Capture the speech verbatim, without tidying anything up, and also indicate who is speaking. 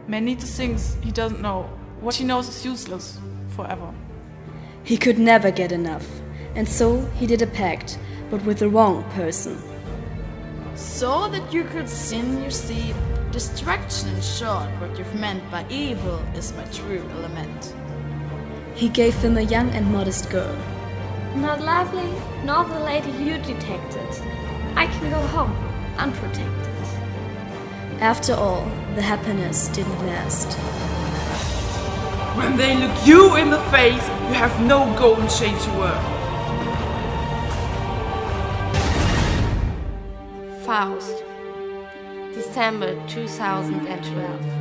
Speaker 1: Man needs things he doesn't know. What he knows is useless forever.
Speaker 2: He could never get enough, and so he did a pact, but with the wrong person.
Speaker 3: So that you could sin, you see, destruction in short, what you've meant by evil is my true element.
Speaker 2: He gave him a young and modest girl.
Speaker 4: Not lovely, nor the lady you detected. I can go home, unprotected.
Speaker 2: After all, the happiness didn't last.
Speaker 5: When they look you in the face, you have no golden chain to wear.
Speaker 4: Faust, December two thousand twelve.